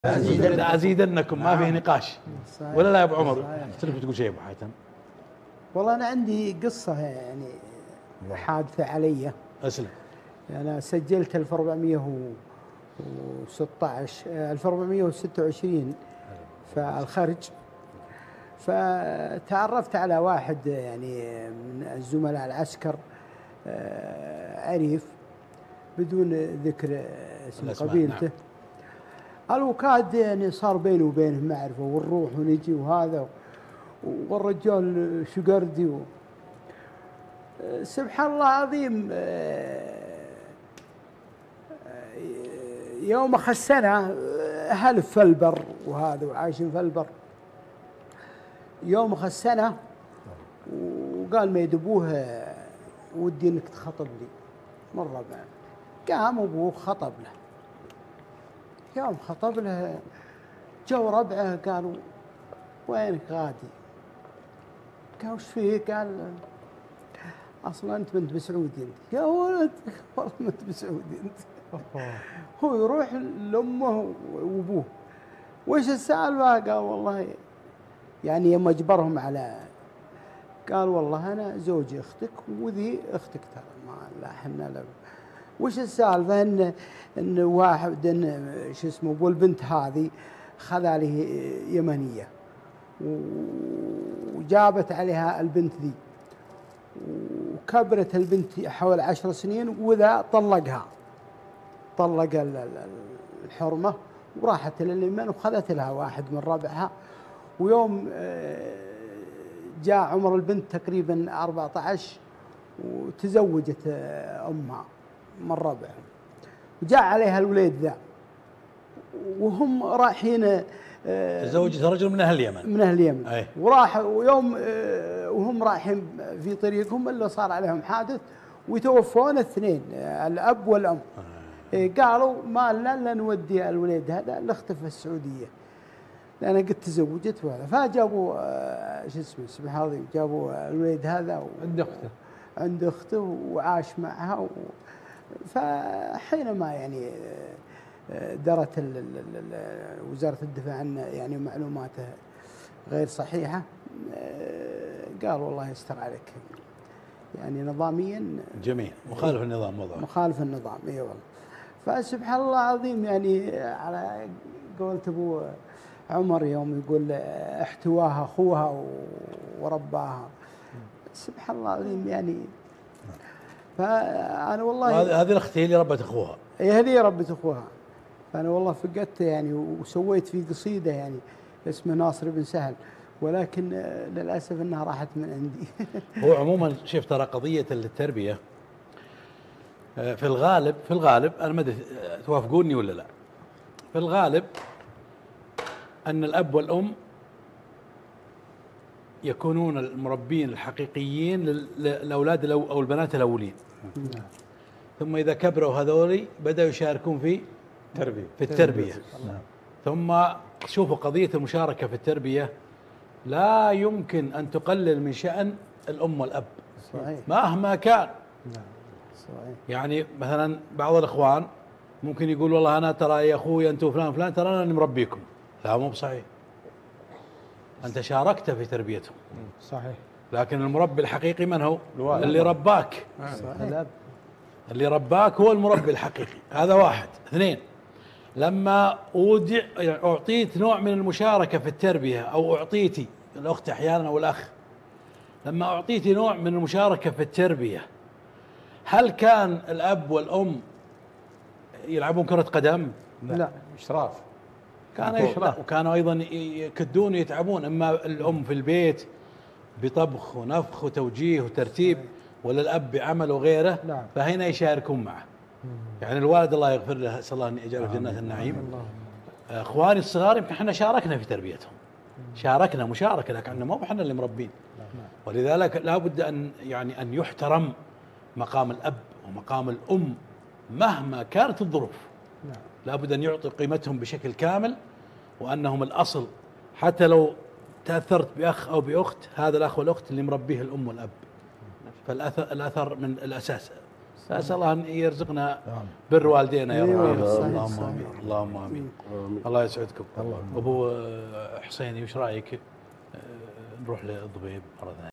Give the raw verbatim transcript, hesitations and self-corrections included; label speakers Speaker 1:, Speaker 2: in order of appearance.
Speaker 1: لأزيدنكم ما فيه نقاش. ولا لا يا ابو عمر؟ تبي تقول شيء ابو حاتم؟
Speaker 2: والله انا عندي قصه يعني حادثه علي.
Speaker 1: اسلم.
Speaker 2: انا سجلت ألف وأربعمئة وستة عشر ألف وأربعمئة وستة وعشرين في الخرج، فتعرفت على واحد يعني من الزملاء العسكر عريف بدون ذكر اسم قبيلته. نعم. الوكاد يعني صار بيني وبينه معرفه، ونروح ونجي وهذا، والرجال شقردي و... سبحان الله العظيم. يوم خسنا أهل في البر وهذا وعايشين في البر، يوم خسنا وقال ما يدبوه ودي انك تخطب لي مرة بعد. قام ابوه خطب له. يوم خطب له جو ربعه قالوا وينك غادي؟ قال وش فيه؟ قال اصلا انت بنت بسعودي انت. يا ولد والله ما انت بسعودي انت. هو يروح لامه وابوه وش السالفه؟ قال والله يعني يوم اجبرهم على، قال والله انا زوجي اختك وذي اختك ترى ما لا احنا لا. وش السالفه؟ ان ان واحد ان شو اسمه ابو البنت هذه خذ عليه يمنيه وجابت عليها البنت ذي، وكبرت البنت حوالي عشر سنين، وذا طلقها طلق الحرمه وراحت لليمن وخذت لها واحد من ربعها. ويوم جاء عمر البنت تقريبا أربعة عشر وتزوجت امها من ربعها، وجاء عليها الوليد ذا وهم رايحين.
Speaker 1: تزوجت رجل من اهل اليمن
Speaker 2: من اهل اليمن أي. وراح ويوم وهم رايحين في طريقهم اللي صار عليهم حادث ويتوفون الاثنين الاب والام. أي. قالوا ما لنا الا نودي الوليد هذا لاخته في السعوديه لأن قد تزوجت وهذا. فجابوا شو اسمه سبحان الله، جابوا الوليد هذا
Speaker 3: عند اخته
Speaker 2: عند اخته وعاش معها و... فحينما يعني درت وزارة الدفاع عن يعني معلوماته غير صحيحة، قال والله يستر عليك يعني نظاميا
Speaker 1: جميل مخالف النظام وضعه
Speaker 2: مخالف النظام. اي والله. فسبحان الله العظيم يعني على قولت ابو عمر يوم يقول احتواها اخوها ورباها، سبحان الله العظيم يعني. فانا والله
Speaker 1: هذه الاخت هي اللي ربت اخوها.
Speaker 2: هي هذه ربت اخوها. فانا والله فقدت يعني وسويت في قصيده يعني اسمه ناصر بن سهل، ولكن للاسف انها راحت من عندي.
Speaker 1: هو عموما شوف ترى قضيه التربيه في الغالب في الغالب انا ما ادري توافقوني ولا لا، في الغالب ان الاب والام يكونون المربين الحقيقيين للاولاد او البنات الاولين. نعم. ثم اذا كبروا هذولي بداوا يشاركون في
Speaker 3: تربيه
Speaker 1: في التربيه. نعم. ثم شوفوا قضيه المشاركه في التربيه لا يمكن ان تقلل من شأن الام والاب.
Speaker 2: صحيح.
Speaker 1: مهما كان.
Speaker 2: نعم. صحيح.
Speaker 1: يعني مثلا بعض الاخوان ممكن يقول والله انا ترى يا اخوي انتم فلان فلان ترى انا اللي مربيكم. لا مو بصحيح. أنت شاركت في تربيتهم.
Speaker 3: صحيح.
Speaker 1: لكن المربي الحقيقي من هو؟ الوالد. اللي رباك.
Speaker 2: صحيح.
Speaker 1: اللي رباك هو المربي الحقيقي. هذا واحد. اثنين، لما أودع يعني أعطيت نوع من المشاركة في التربية أو أعطيتي الأخت أحيانا أو الأخ، لما أعطيتي نوع من المشاركة في التربية، هل كان الأب والأم يلعبون كرة قدم؟
Speaker 2: لا, لا.
Speaker 3: إشراف.
Speaker 1: كان يشرح وكانوا ايضا يكدون يتعبون، اما الام في البيت بطبخ ونفخ وتوجيه وترتيب ولا الاب بعمل وغيره. نعم. فهنا يشاركون معه. يعني الوالد الله يغفر له اسال الله ان يجعله في جنات النعيم. اخواني الصغار يمكن احنا شاركنا في تربيتهم، شاركنا مشاركه، لكن مو احنا اللي مربين. ولذلك لابد ان يعني ان يحترم مقام الاب ومقام الام مهما كانت الظروف. نعم. لابد أن يعطي قيمتهم بشكل كامل، وأنهم الأصل. حتى لو تأثرت بأخ أو بأخت، هذا الأخ والأخت اللي مربيه الأم والأب. فالأثر الأثر من الأساس. اسال الله ان يرزقنا بر والدينا يا رب. اللهم امين اللهم امين. الله يسعدكم. ابو حسيني وش رايك نروح للضبيب مره ثانيه؟